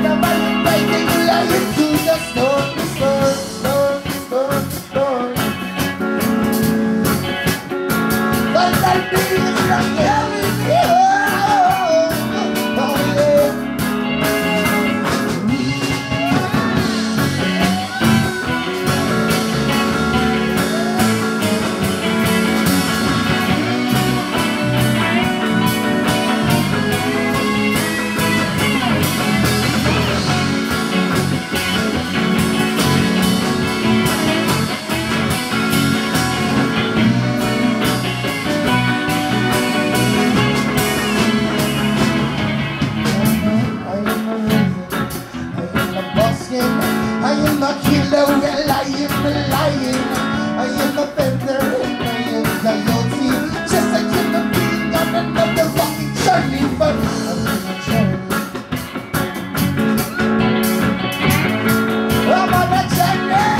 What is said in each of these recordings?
I am a killer, well I am a lion. I am a panther and I am coyote. Just a human being on another rocky journey, but I'm on a journey. I'm on a journey.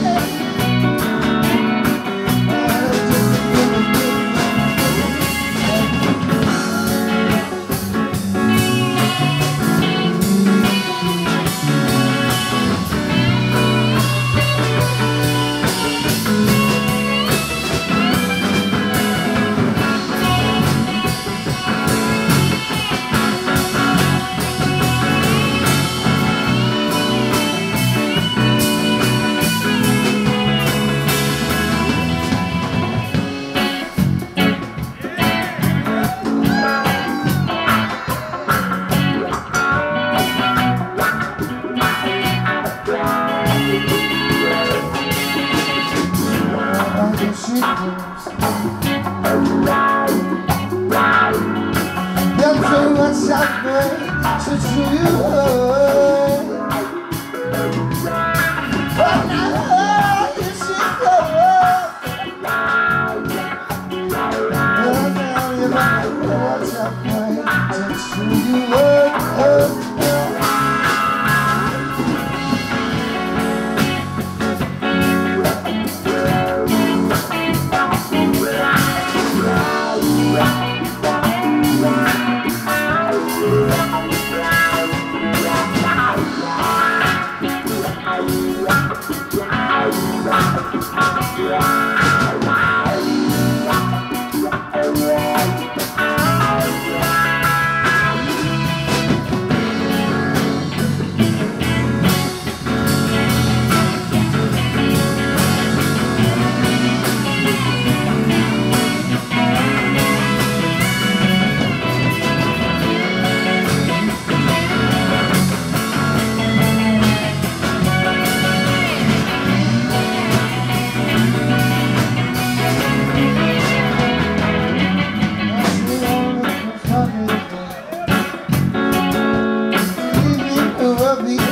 There's so much out there to do. But now you should go. But now you know what's out there to do. Be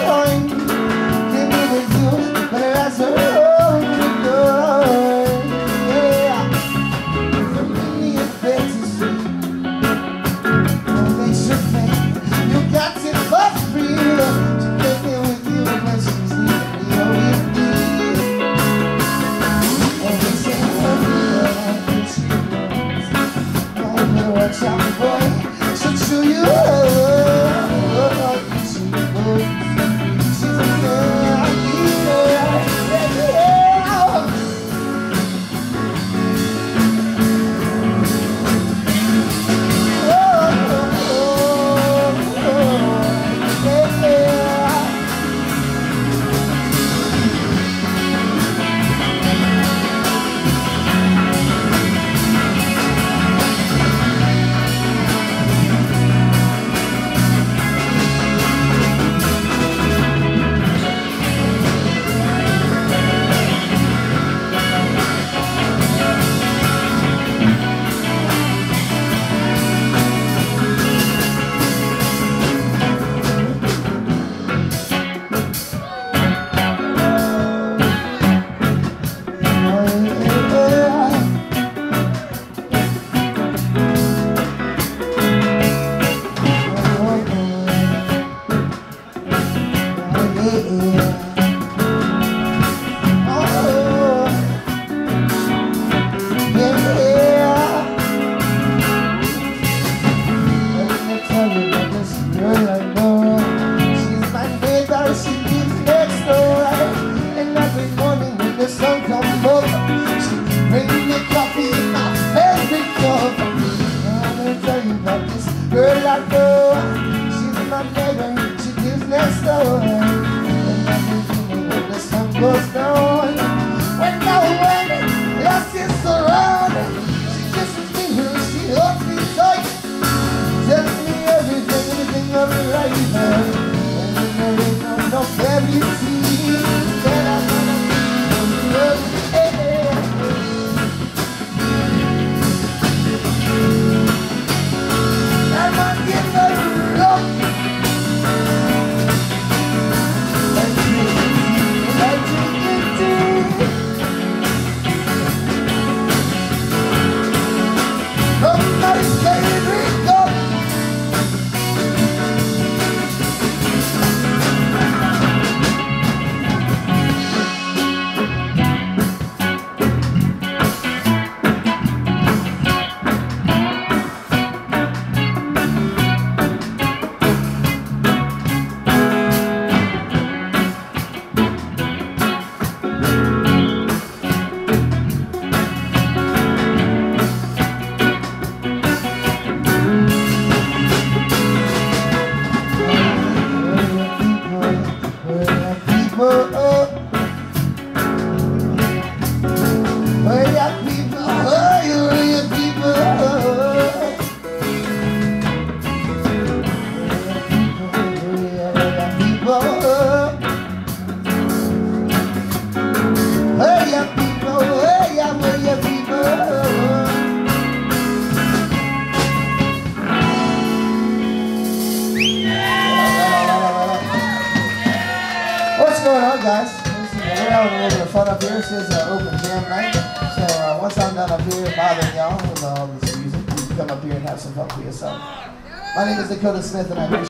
guys. We're having a little bit of fun up here. This is an open jam night. So once I'm done up here bothering y'all with all this music, you can come up here and have some fun for yourself. My name is Dakota Smith, and I appreciate